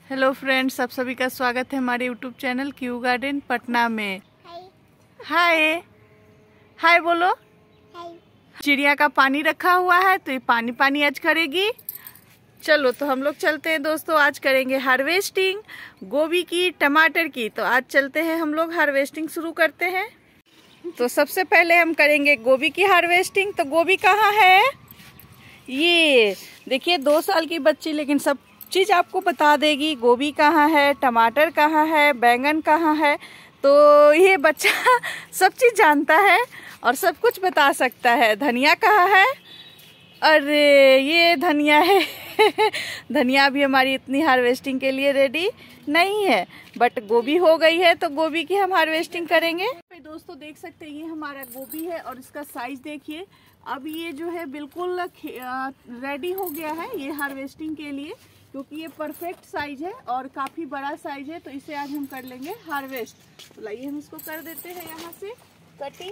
Hello friends, आप सभी का स्वागत है हमारे YouTube channel Q garden Patna में। हाय हाय बोलो। हाय। चिड़िया का पानी रखा हुआ है तो ये पानी पानी आज करेगी। चलो तो हम लोग चलते हैं दोस्तों, आज करेंगे हार्वेस्टिंग गोभी की, टमाटर की। तो आज चलते हैं हम लोग हार्वेस्टिंग शुरू करते हैं। तो सबसे पहले हम करेंगे गोभी की हार्वेस्टिंग। तो गोभी कहाँ है? ये देखिए 2 साल की बच्ची लेकिन सब चीज़ आपको बता देगी। गोभी कहाँ है, टमाटर कहाँ है, बैंगन कहाँ है। तो ये बच्चा सब चीज़ जानता है और सब कुछ बता सकता है। धनिया कहाँ है? अरे ये धनिया है। धनिया भी हमारी इतनी हार्वेस्टिंग के लिए रेडी नहीं है, बट गोभी हो गई है तो गोभी की हम हार्वेस्टिंग करेंगे। दोस्तों देख सकते हैं ये हमारा गोभी है और इसका साइज देखिए। अब ये जो है बिल्कुल रेडी हो गया है ये हार्वेस्टिंग के लिए, क्योंकि ये परफेक्ट साइज है और काफ़ी बड़ा साइज है। तो इसे आज हम कर लेंगे हार्वेस्ट। तो लाइए हम इसको कर देते हैं यहाँ से कटिंग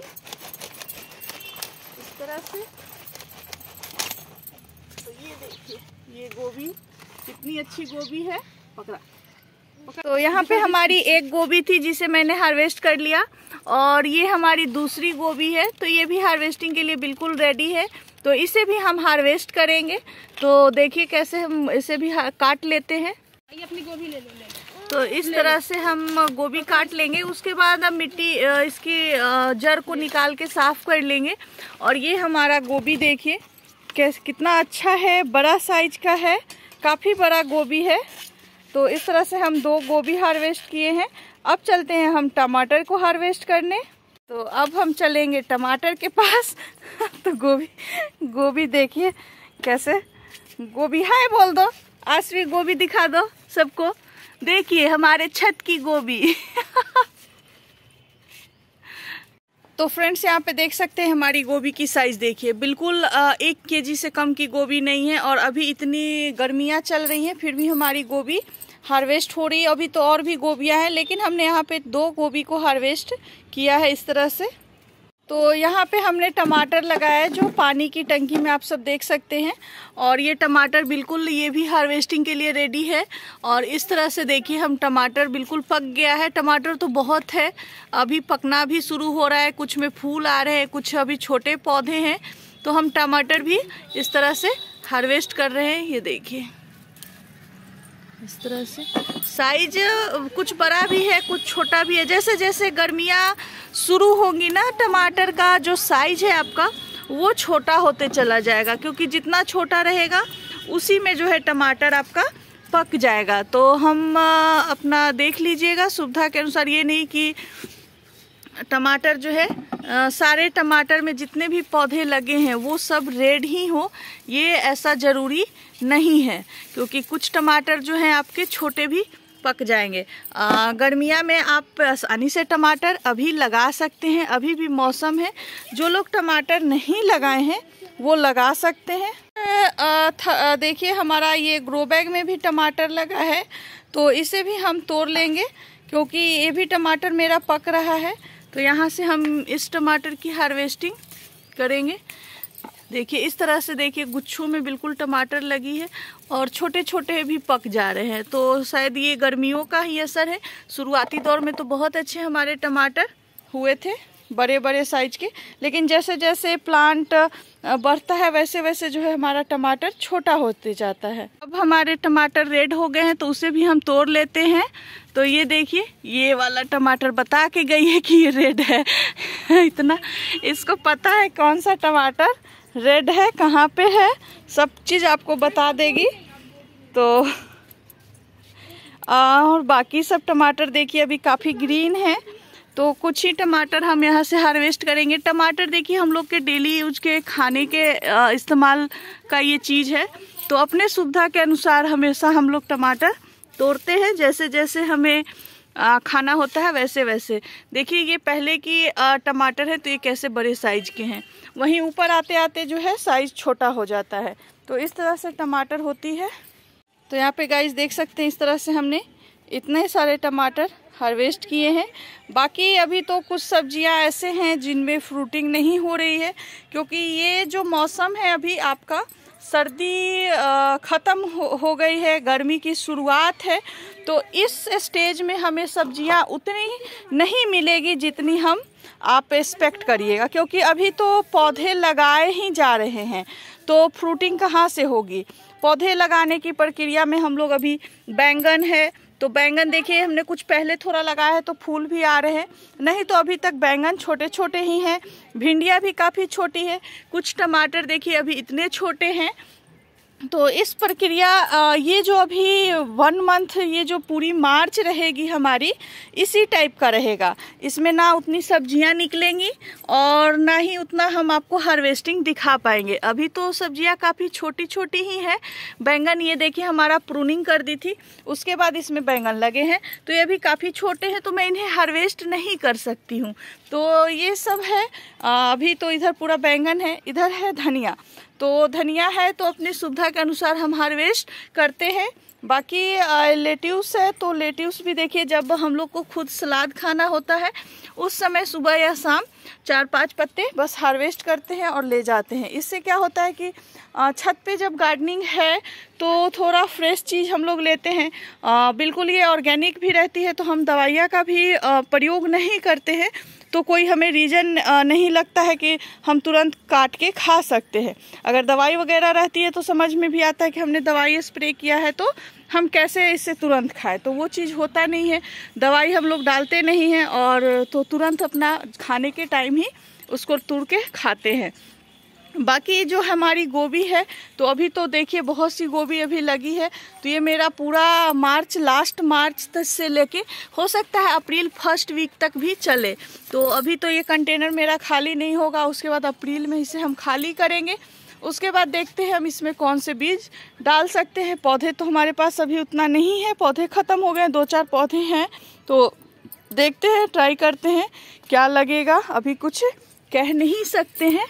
इस तरह से। तो ये देखिए ये गोभी कितनी अच्छी गोभी है। पकड़ा। तो यहाँ पे हमारी एक गोभी थी जिसे मैंने हार्वेस्ट कर लिया और ये हमारी दूसरी गोभी है। तो ये भी हार्वेस्टिंग के लिए बिल्कुल रेडी है। तो इसे भी हम हार्वेस्ट करेंगे। तो देखिए कैसे हम इसे भी काट लेते हैं। ये अपनी गोभी ले लो। तो इस तरह से हम गोभी काट लेंगे। उसके बाद हम मिट्टी इसकी जड़ को निकाल के साफ कर लेंगे। और ये हमारा गोभी देखिए कैसे कितना अच्छा है, बड़ा साइज का है, काफ़ी बड़ा गोभी है। तो इस तरह से हम 2 गोभी हार्वेस्ट किए हैं। अब चलते हैं हम टमाटर को हार्वेस्ट करने। तो अब हम चलेंगे टमाटर के पास। तो गोभी देखिए कैसे। गोभी हाय बोल दो, आज भी गोभी दिखा दो सबको। देखिए हमारे छत की गोभी। तो फ्रेंड्स यहाँ पे देख सकते हैं हमारी गोभी की साइज देखिए, बिल्कुल 1 केजी से कम की गोभी नहीं है। और अभी इतनी गर्मियाँ चल रही हैं फिर भी हमारी गोभी हार्वेस्ट हो रही है। अभी तो और भी गोभियाँ हैं लेकिन हमने यहाँ पे 2 गोभी को हार्वेस्ट किया है इस तरह से। तो यहाँ पे हमने टमाटर लगाया है जो पानी की टंकी में आप सब देख सकते हैं। और ये टमाटर बिल्कुल ये भी हार्वेस्टिंग के लिए रेडी है। और इस तरह से देखिए हम टमाटर बिल्कुल पक गया है। टमाटर तो बहुत है, अभी पकना भी शुरू हो रहा है, कुछ में फूल आ रहे हैं, कुछ अभी छोटे पौधे हैं। तो हम टमाटर भी इस तरह से हार्वेस्ट कर रहे हैं। ये देखिए इस तरह से साइज कुछ बड़ा भी है कुछ छोटा भी है। जैसे जैसे गर्मियाँ शुरू होंगी ना, टमाटर का जो साइज है आपका वो छोटा होते चला जाएगा, क्योंकि जितना छोटा रहेगा उसी में जो है टमाटर आपका पक जाएगा। तो हम अपना देख लीजिएगा सुविधा के अनुसार। ये नहीं कि टमाटर जो है सारे टमाटर में जितने भी पौधे लगे हैं वो सब रेड ही हो, ये ऐसा ज़रूरी नहीं है, क्योंकि कुछ टमाटर जो हैं आपके छोटे भी पक जाएंगे। गर्मियाँ में आप आसानी से टमाटर अभी लगा सकते हैं, अभी भी मौसम है। जो लोग टमाटर नहीं लगाए हैं वो लगा सकते हैं। देखिए हमारा ये ग्रो बैग में भी टमाटर लगा है, तो इसे भी हम तोड़ लेंगे क्योंकि ये भी टमाटर मेरा पक रहा है। तो यहाँ से हम इस टमाटर की हार्वेस्टिंग करेंगे। देखिए इस तरह से देखिए गुच्छों में बिल्कुल टमाटर लगी है और छोटे छोटे भी पक जा रहे हैं। तो शायद ये गर्मियों का ही असर है। शुरुआती दौर में तो बहुत अच्छे हमारे टमाटर हुए थे, बड़े बड़े साइज के, लेकिन जैसे जैसे प्लांट बढ़ता है वैसे वैसे जो है हमारा टमाटर छोटा होते जाता है। अब हमारे टमाटर रेड हो गए हैं तो उसे भी हम तोड़ लेते हैं। तो ये देखिए ये वाला टमाटर बता के गई है कि ये रेड है। इतना इसको पता है कौन सा टमाटर रेड है, कहाँ पे है, सब चीज़ आपको बता देगी। तो और बाकी सब टमाटर देखिए अभी काफ़ी ग्रीन है। तो कुछ ही टमाटर हम यहाँ से हार्वेस्ट करेंगे। टमाटर देखिए हम लोग के डेली यूज के खाने के इस्तेमाल का ये चीज़ है। तो अपने सुविधा के अनुसार हमेशा हम लोग टमाटर तोड़ते हैं, जैसे जैसे हमें खाना होता है वैसे वैसे। देखिए ये पहले की टमाटर है तो ये कैसे बड़े साइज के हैं, वहीं ऊपर आते आते जो है साइज छोटा हो जाता है। तो इस तरह से टमाटर होती है। तो यहाँ पे गाइस देख सकते हैं इस तरह से हमने इतने सारे टमाटर हार्वेस्ट किए हैं। बाकी अभी तो कुछ सब्जियां ऐसे हैं जिनमें फ्रूटिंग नहीं हो रही है, क्योंकि ये जो मौसम है अभी आपका सर्दी ख़त्म हो गई है, गर्मी की शुरुआत है। तो इस स्टेज में हमें सब्जियां उतनी नहीं मिलेगी जितनी आप एक्सपेक्ट करिएगा, क्योंकि अभी तो पौधे लगाए ही जा रहे हैं, तो फ्रूटिंग कहाँ से होगी। पौधे लगाने की प्रक्रिया में हम लोग अभी बैंगन है, तो बैंगन देखिए हमने कुछ पहले थोड़ा लगाया है तो फूल भी आ रहे हैं, नहीं तो अभी तक बैंगन छोटे छोटे ही हैं। भिंडियाँ भी काफ़ी छोटी है, कुछ टमाटर देखिए अभी इतने छोटे हैं। तो इस प्रक्रिया ये जो अभी 1 मंथ, ये जो पूरी मार्च रहेगी हमारी, इसी टाइप का रहेगा। इसमें ना उतनी सब्जियां निकलेंगी और ना ही उतना हम आपको हार्वेस्टिंग दिखा पाएंगे। अभी तो सब्जियां काफ़ी छोटी छोटी ही हैं। बैंगन ये देखिए हमारा प्रूनिंग कर दी थी, उसके बाद इसमें बैंगन लगे हैं, तो ये भी काफ़ी छोटे हैं, तो मैं इन्हें हार्वेस्ट नहीं कर सकती हूँ। तो ये सब है। अभी तो इधर पूरा बैंगन है, इधर है धनिया, तो धनिया है तो अपनी सुविधा के अनुसार हम हार्वेस्ट करते हैं। बाकी लेट्यूस है, तो लेट्यूस भी देखिए जब हम लोग को खुद सलाद खाना होता है उस समय सुबह या शाम 4-5 पत्ते बस हार्वेस्ट करते हैं और ले जाते हैं। इससे क्या होता है कि छत पे जब गार्डनिंग है तो थोड़ा फ्रेश चीज़ हम लोग लेते हैं, बिल्कुल ये ऑर्गेनिक भी रहती है, तो हम दवाइयाँ का भी प्रयोग नहीं करते हैं, तो कोई हमें रीज़न नहीं लगता है कि हम तुरंत काट के खा सकते हैं। अगर दवाई वगैरह रहती है तो समझ में भी आता है कि हमने दवाई स्प्रे किया है तो हम कैसे इसे तुरंत खाएं, तो वो चीज़ होता नहीं है। दवाई हम लोग डालते नहीं हैं और तो तुरंत अपना खाने के टाइम ही उसको तोड़ के खाते हैं। बाकी जो हमारी गोभी है, तो अभी तो देखिए बहुत सी गोभी अभी लगी है, तो ये मेरा पूरा मार्च, लास्ट मार्च तक से लेके हो सकता है अप्रैल फर्स्ट वीक तक भी चले। तो अभी तो ये कंटेनर मेरा खाली नहीं होगा, उसके बाद अप्रैल में इसे हम खाली करेंगे। उसके बाद देखते हैं हम इसमें कौन से बीज डाल सकते हैं। पौधे तो हमारे पास अभी उतना नहीं है, पौधे ख़त्म हो गए, 2-4 पौधे हैं, तो देखते हैं, ट्राई करते हैं क्या लगेगा। अभी कुछ कह नहीं सकते हैं।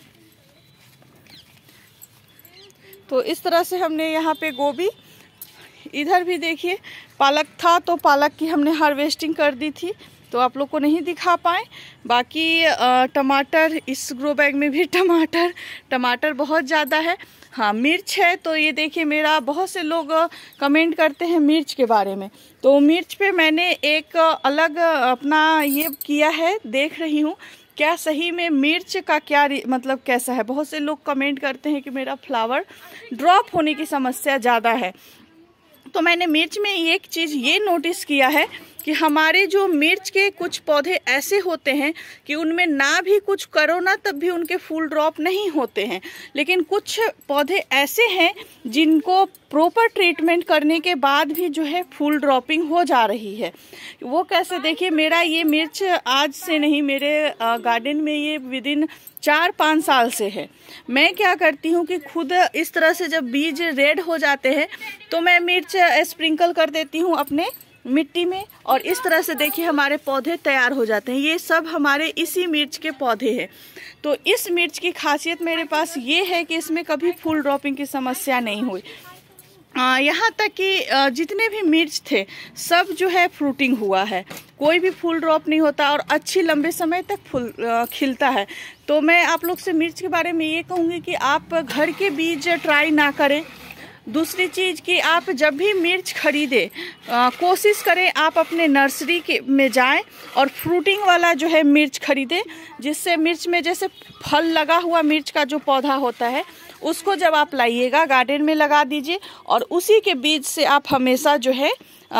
तो इस तरह से हमने यहाँ पे गोभी, इधर भी देखिए पालक था, तो पालक की हमने हार्वेस्टिंग कर दी थी, तो आप लोग को नहीं दिखा पाए। बाकी टमाटर, इस ग्रो बैग में भी टमाटर बहुत ज़्यादा है। हाँ, मिर्च है, तो ये देखिए मेरा बहुत से लोग कमेंट करते हैं मिर्च के बारे में, तो मिर्च पे मैंने एक अलग अपना ये किया है, देख रही हूँ क्या सही में मिर्च का क्या मतलब कैसा है। बहुत से लोग कमेंट करते हैं कि मेरा फ्लावर ड्रॉप होने की समस्या ज़्यादा है, तो मैंने मिर्च में एक चीज़ ये नोटिस किया है कि हमारे जो मिर्च के कुछ पौधे ऐसे होते हैं कि उनमें ना भी कुछ करो ना तब भी उनके फूल ड्रॉप नहीं होते हैं, लेकिन कुछ पौधे ऐसे हैं जिनको प्रॉपर ट्रीटमेंट करने के बाद भी जो है फूल ड्रॉपिंग हो जा रही है। वो कैसे, देखिए मेरा ये मिर्च आज से नहीं, मेरे गार्डन में ये विदिन 4-5 साल से है। मैं क्या करती हूँ कि खुद इस तरह से जब बीज रेड हो जाते हैं तो मैं मिर्च स्प्रिंकल कर देती हूँ अपने मिट्टी में, और इस तरह से देखिए हमारे पौधे तैयार हो जाते हैं। ये सब हमारे इसी मिर्च के पौधे हैं। तो इस मिर्च की खासियत मेरे पास ये है कि इसमें कभी फूल ड्रॉपिंग की समस्या नहीं हुई। यहाँ तक कि जितने भी मिर्च थे सब जो है फ्रूटिंग हुआ है, कोई भी फूल ड्रॉप नहीं होता और अच्छी लंबे समय तक फूल खिलता है। तो मैं आप लोग से मिर्च के बारे में ये कहूँगी कि आप घर के बीज ट्राई ना करें। दूसरी चीज़ कि आप जब भी मिर्च खरीदें कोशिश करें आप अपने नर्सरी के में जाएं और फ्रूटिंग वाला जो है मिर्च खरीदें, जिससे मिर्च में जैसे फल लगा हुआ मिर्च का जो पौधा होता है उसको जब आप लाइएगा गार्डन में लगा दीजिए और उसी के बीज से आप हमेशा जो है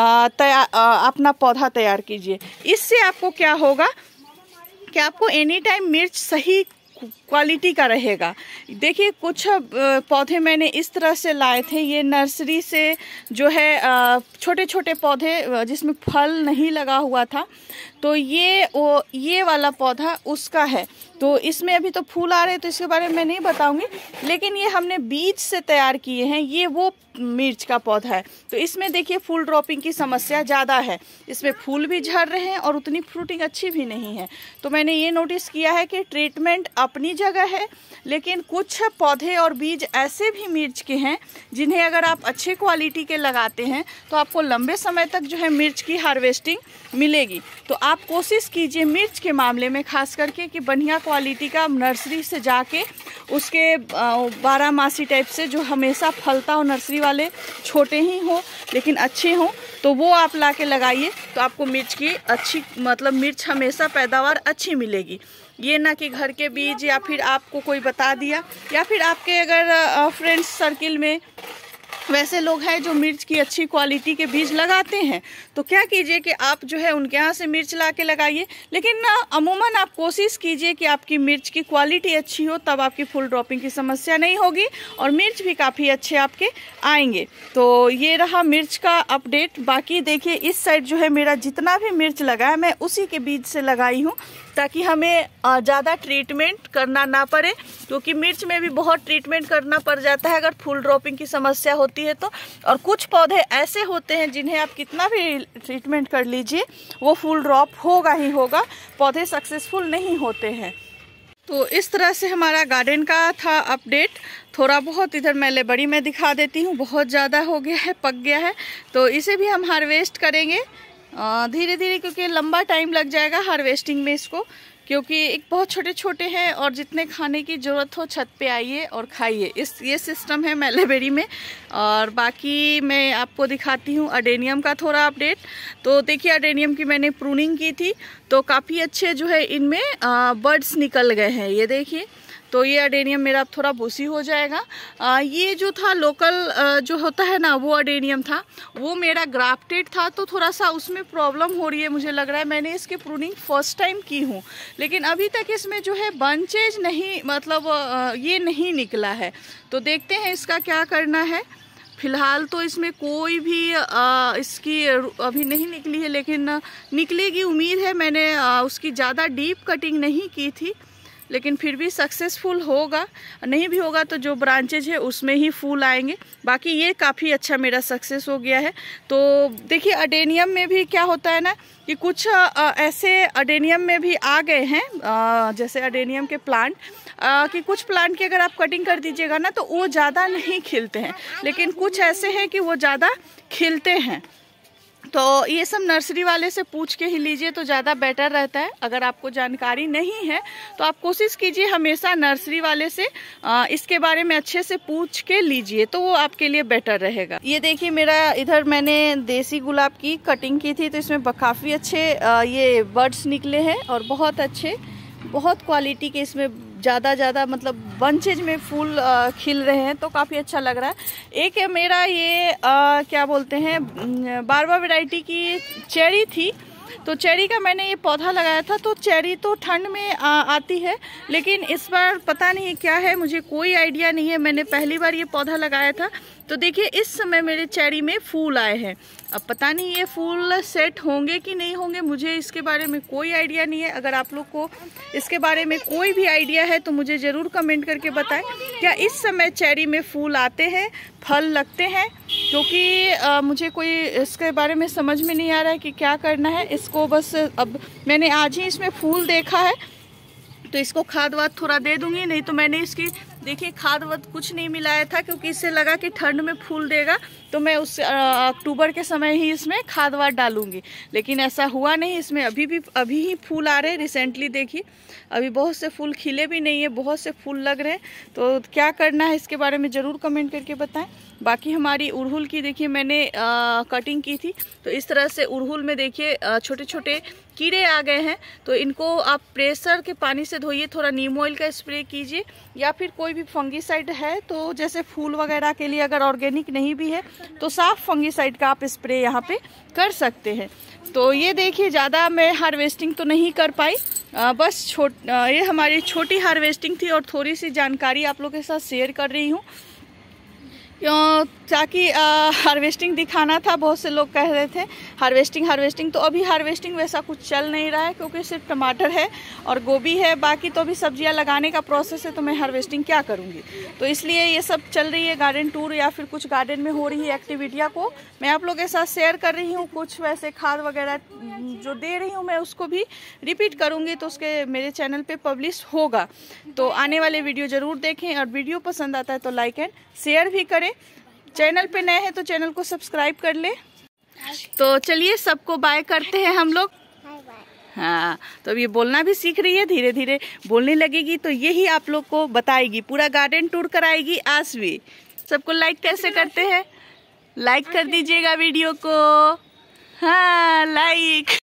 अपना पौधा तैयार कीजिए। इससे आपको क्या होगा कि आपको एनी टाइम मिर्च सही क्वालिटी का रहेगा। देखिए कुछ पौधे मैंने इस तरह से लाए थे, ये नर्सरी से जो है छोटे छोटे पौधे जिसमें फल नहीं लगा हुआ था, तो ये वाला पौधा उसका है। तो इसमें अभी तो फूल आ रहे हैं तो इसके बारे में मैं नहीं बताऊंगी, लेकिन ये हमने बीज से तैयार किए हैं। ये वो मिर्च का पौधा है, तो इसमें देखिए फूल ड्रॉपिंग की समस्या ज़्यादा है, इसमें फूल भी झड़ रहे हैं और उतनी फ्रूटिंग अच्छी भी नहीं है। तो मैंने ये नोटिस किया है कि ट्रीटमेंट अपनी जगह है, लेकिन कुछ पौधे और बीज ऐसे भी मिर्च के हैं जिन्हें अगर आप अच्छे क्वालिटी के लगाते हैं तो आपको लंबे समय तक जो है मिर्च की हार्वेस्टिंग मिलेगी। तो आप कोशिश कीजिए मिर्च के मामले में खास करके कि बढ़िया क्वालिटी का नर्सरी से जाके उसके 12मासी टाइप से जो हमेशा फलता हो, नर्सरी वाले छोटे ही हो लेकिन अच्छे हों, तो वो आप ला के लगाइए तो आपको मिर्च की अच्छी मतलब मिर्च हमेशा पैदावार अच्छी मिलेगी। ये ना कि घर के बीज या फिर आपको कोई बता दिया या फिर आपके अगर फ्रेंड्स सर्किल में वैसे लोग हैं जो मिर्च की अच्छी क्वालिटी के बीज लगाते हैं तो क्या कीजिए कि आप जो है उनके यहाँ से मिर्च ला के लगाइए। लेकिन अमूमन आप कोशिश कीजिए कि आपकी मिर्च की क्वालिटी अच्छी हो, तब आपकी फुल ड्रॉपिंग की समस्या नहीं होगी और मिर्च भी काफ़ी अच्छे आपके आएंगे। तो ये रहा मिर्च का अपडेट। बाकी देखिए इस साइड जो है मेरा जितना भी मिर्च लगा है मैं उसी के बीज से लगाई हूँ ताकि हमें ज़्यादा ट्रीटमेंट करना ना पड़े, क्योंकि मिर्च में भी बहुत ट्रीटमेंट करना पड़ जाता है अगर फुल ड्रॉपिंग की समस्या होती है तो। और कुछ पौधे ऐसे होते हैं जिन्हें आप कितना भी ट्रीटमेंट कर लीजिए वो फुल ड्रॉप होगा ही होगा, पौधे सक्सेसफुल नहीं होते हैं। तो इस तरह से हमारा गार्डन का था अपडेट। थोड़ा बहुत इधर मैं लेबड़ी में दिखा देती हूँ, बहुत ज़्यादा हो गया है, पक गया है, तो इसे भी हम हार्वेस्ट करेंगे धीरे धीरे, क्योंकि लंबा टाइम लग जाएगा हार्वेस्टिंग में इसको, क्योंकि एक बहुत छोटे छोटे हैं और जितने खाने की ज़रूरत हो छत पे आइए और खाइए। ये सिस्टम है मैलेबेरी में। और बाकी मैं आपको दिखाती हूँ अडेनियम का थोड़ा अपडेट। तो देखिए अडेनियम की मैंने प्रूनिंग की थी तो काफ़ी अच्छे जो है इनमें बर्ड्स निकल गए हैं, ये देखिए। तो ये अडेनियम मेरा अब थोड़ा भूसी हो जाएगा। ये जो था लोकल जो होता है ना वो अडेनियम था, वो मेरा ग्राफ्टेड था तो थोड़ा सा उसमें प्रॉब्लम हो रही है मुझे लग रहा है। मैंने इसकी प्रूनिंग फर्स्ट टाइम की हूँ लेकिन अभी तक इसमें जो है बंचेज नहीं, मतलब ये नहीं निकला है। तो देखते हैं इसका क्या करना है। फिलहाल तो इसमें कोई भी इसकी अभी नहीं निकली है, लेकिन निकलेगी उम्मीद है। मैंने उसकी ज़्यादा डीप कटिंग नहीं की थी लेकिन फिर भी सक्सेसफुल होगा, नहीं भी होगा तो जो ब्रांचेज है उसमें ही फूल आएंगे। बाकी ये काफ़ी अच्छा मेरा सक्सेस हो गया है। तो देखिए अडेनियम में भी क्या होता है ना कि कुछ ऐसे अडेनियम में भी आ गए हैं जैसे अडेनियम के प्लांट कि कुछ प्लांट की अगर आप कटिंग कर दीजिएगा ना तो वो ज़्यादा नहीं खिलते हैं, लेकिन कुछ ऐसे हैं कि वो ज़्यादा खिलते हैं। तो ये सब नर्सरी वाले से पूछ के ही लीजिए तो ज़्यादा बेटर रहता है। अगर आपको जानकारी नहीं है तो आप कोशिश कीजिए हमेशा नर्सरी वाले से इसके बारे में अच्छे से पूछ के लीजिए तो वो आपके लिए बेटर रहेगा। ये देखिए मेरा इधर मैंने देसी गुलाब की कटिंग की थी तो इसमें काफ़ी अच्छे ये बर्ड्स निकले हैं और बहुत अच्छे, बहुत क्वालिटी के इसमें ज़्यादा मतलब बंचेज में फूल खिल रहे हैं तो काफ़ी अच्छा लग रहा है। एक मेरा ये क्या बोलते हैं बारबा वैरायटी की चेरी थी, तो चेरी का मैंने ये पौधा लगाया था। तो चेरी तो ठंड में आती है लेकिन इस बार पता नहीं क्या है, मुझे कोई आइडिया नहीं है। मैंने पहली बार ये पौधा लगाया था तो देखिए इस समय मेरे चेरी में फूल आए हैं। अब पता नहीं ये फूल सेट होंगे कि नहीं होंगे, मुझे इसके बारे में कोई आइडिया नहीं है। अगर आप लोग को इसके बारे में कोई भी आइडिया है तो मुझे ज़रूर कमेंट करके बताएं क्या इस समय चेरी में फूल आते हैं, फल लगते हैं, क्योंकि मुझे कोई इसके बारे में समझ में नहीं आ रहा है कि क्या करना है इसको। बस अब मैंने आज ही इसमें फूल देखा है तो इसको खाद वाद थोड़ा दे दूंगी, नहीं तो मैंने इसकी देखिए खाद वाद कुछ नहीं मिलाया था क्योंकि इससे लगा कि ठंड में फूल देगा तो मैं उस अक्टूबर के समय ही इसमें खाद वाद डालूंगी, लेकिन ऐसा हुआ नहीं। इसमें अभी ही फूल आ रहे हैं। रिसेंटली देखिए अभी बहुत से फूल खिले भी नहीं है, बहुत से फूल लग रहे हैं। तो क्या करना है इसके बारे में ज़रूर कमेंट करके बताएं। बाकी हमारी उड़हुल की देखिए मैंने कटिंग की थी तो इस तरह से उड़हुल में देखिए छोटे छोटे कीड़े आ गए हैं। तो इनको आप प्रेशर के पानी से धोइए, थोड़ा नीम ऑयल का स्प्रे कीजिए या फिर कोई भी फंगीसाइड है तो जैसे फूल वगैरह के लिए अगर ऑर्गेनिक नहीं भी है तो साफ फंगीसाइड का आप स्प्रे यहाँ पे कर सकते हैं। तो ये देखिए ज़्यादा मैं हार्वेस्टिंग तो नहीं कर पाई, बस ये हमारी छोटी हार्वेस्टिंग थी और थोड़ी सी जानकारी आप लोगों के साथ शेयर कर रही हूँ। ताकि हार्वेस्टिंग दिखाना था। बहुत से लोग कह रहे थे हार्वेस्टिंग, तो अभी हार्वेस्टिंग वैसा कुछ चल नहीं रहा है क्योंकि सिर्फ टमाटर है और गोभी है। बाकी तो अभी सब्जियां लगाने का प्रोसेस है, तो मैं हार्वेस्टिंग क्या करूंगी। तो इसलिए ये सब चल रही है गार्डन टूर या फिर कुछ गार्डन में हो रही है एक्टिविटियाँ को मैं आप लोगों के साथ शेयर कर रही हूँ। कुछ वैसे खाद वगैरह जो दे रही हूँ मैं उसको भी रिपीट करूँगी, तो उसके मेरे चैनल पर पब्लिश होगा। तो आने वाले वीडियो ज़रूर देखें और वीडियो पसंद आता है तो लाइक एंड शेयर भी करें। चैनल पे नए हैं तो चैनल को सब्सक्राइब कर ले। तो चलिए सबको बाय करते हैं हम लोग। हाँ, तो अब ये बोलना भी सीख रही है, धीरे धीरे बोलने लगेगी, तो यही आप लोग को बताएगी, पूरा गार्डन टूर कराएगी आसवी। सबको लाइक कैसे करते हैं, लाइक कर दीजिएगा वीडियो को। हाँ, लाइक।